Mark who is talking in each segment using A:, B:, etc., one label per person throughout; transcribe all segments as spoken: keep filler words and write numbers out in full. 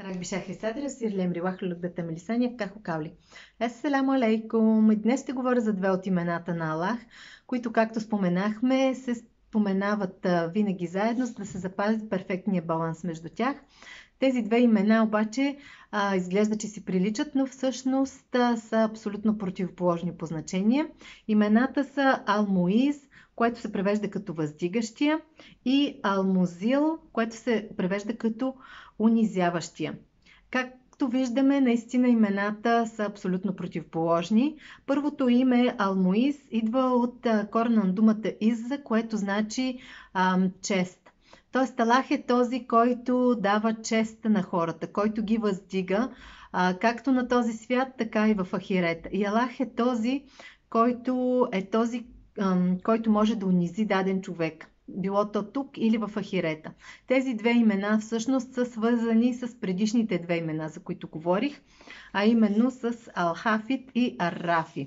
A: راك بشكل سادر يصير لي امрилах лугдата ми лисания како каули. Асаламу алейкум! Днес ще говоря за две от имената на Аллах, които, както споменахме, се споменават винаги заедно, за да се запази перфектния баланс между тях. Тези две имена обаче а, изглежда, че си приличат, но всъщност а, са абсолютно противоположни по значение. Имената са Ал-Муиз, което се превежда като въздигащия, и Ал-Музил, което се превежда като унизяващия. Както виждаме, наистина имената са абсолютно противоположни. Първото име Ал-Муиз идва от корена на думата Изза, което значи ам, чест. Тоест Аллах е този, който дава чест на хората, който ги въздига, а, както на този свят, така и в ахирета. И Аллах е този, който е този, ам, който може да унизи даден човек, било то тук или в ахирета. Тези две имена всъщност са свързани с предишните две имена, за които говорих, а именно с Ал-Хафид и Ар-Рафи.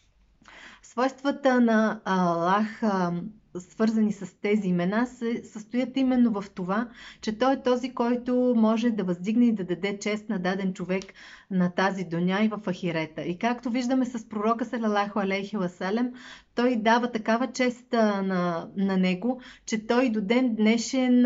A: Свойствата на Аллах, свързани с тези имена, се състоят именно в това, че той е този, който може да въздигне и да даде чест на даден човек на тази дуня и в ахирета. И както виждаме с пророка салалаху алейхи васалям, той дава такава чест на, на него, че той до ден днешен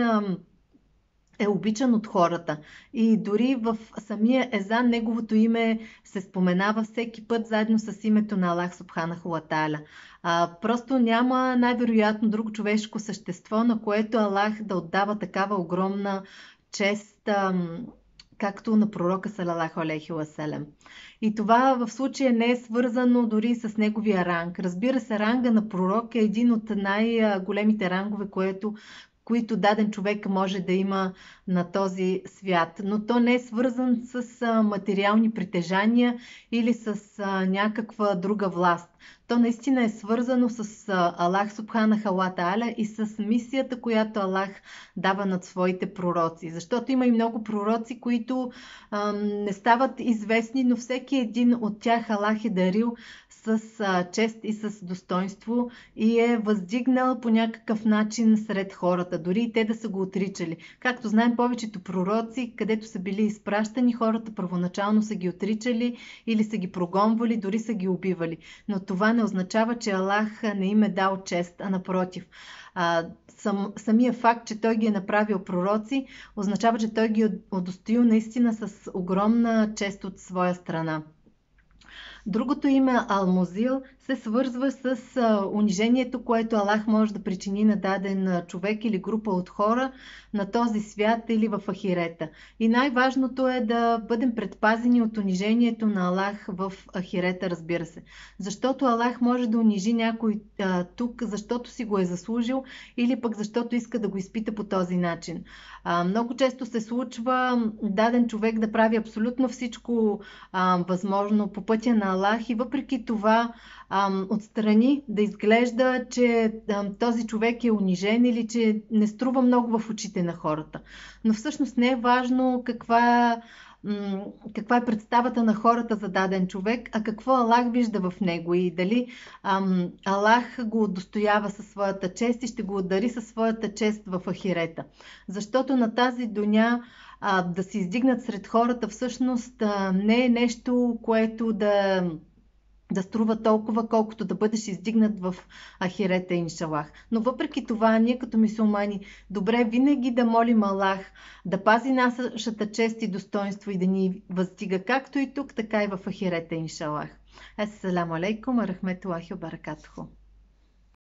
A: е обичан от хората. И дори в самия езан неговото име се споменава всеки път заедно с името на Аллах субханаху ва тааля. А, просто няма най-вероятно друго човешко същество, на което Аллах да отдава такава огромна чест, ам, както на пророка салалаху алейхи васалям. И това в случая не е свързано дори с неговия ранг. Разбира се, ранга на пророк е един от най-големите рангове, което които даден човек може да има на този свят. Но то не е свързан с материални притежания или с някаква друга власт. То наистина е свързано с Аллах субханаху ва тааля и с мисията, която Аллах дава над своите пророци. Защото има и много пророци, които ам, не стават известни, но всеки един от тях Аллах е дарил с а, чест и с достоинство и е въздигнал по някакъв начин сред хората, дори и те да са го отричали. Както знаем, повечето пророци, където са били изпращани, хората първоначално са ги отричали или са ги прогонвали, дори са ги убивали. Но това не означава, че Аллах не им е дал чест, а напротив. А, сам, самия факт, че той ги е направил пророци, означава, че той ги е удостоил наистина с огромна чест от своя страна. Другото име Ал-Музил се свързва с а, унижението, което Аллах може да причини на даден човек или група от хора на този свят или в ахирета. И най-важното е да бъдем предпазени от унижението на Аллах в ахирета, разбира се. Защото Аллах може да унижи някой а, тук, защото си го е заслужил или пък защото иска да го изпита по този начин. А, много често се случва даден човек да прави абсолютно всичко а, възможно по пътя на Аллах и въпреки това ам, отстрани да изглежда, че ам, този човек е унижен или че не струва много в очите на хората. Но всъщност не е важно каква, м, каква е представата на хората за даден човек, а какво Аллах вижда в него и дали ам, Аллах го удостоява със своята чест и ще го удари със своята чест в ахирета. Защото на тази дуня а, да се издигнат сред хората всъщност а, не е нещо, което да да струва толкова, колкото да бъдеш издигнат в ахирета, иншалах. Но въпреки това, ние като мюсюлмани, добре винаги да молим Аллах да пази нашата чест и достоинство и да ни въздига както и тук, така и в ахирета, иншалах. Ассаламу алейкум ва рахметуллахи ва баракатуху.